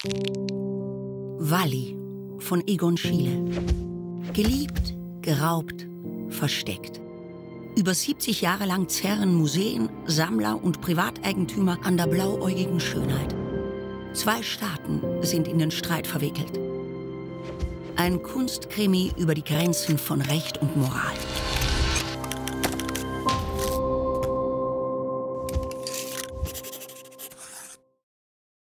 Wally von Egon Schiele. Geliebt, geraubt, versteckt. Über 70 Jahre lang zerren Museen, Sammler und Privateigentümer an der blauäugigen Schönheit. 2 Staaten sind in den Streit verwickelt. Ein Kunstkrimi über die Grenzen von Recht und Moral.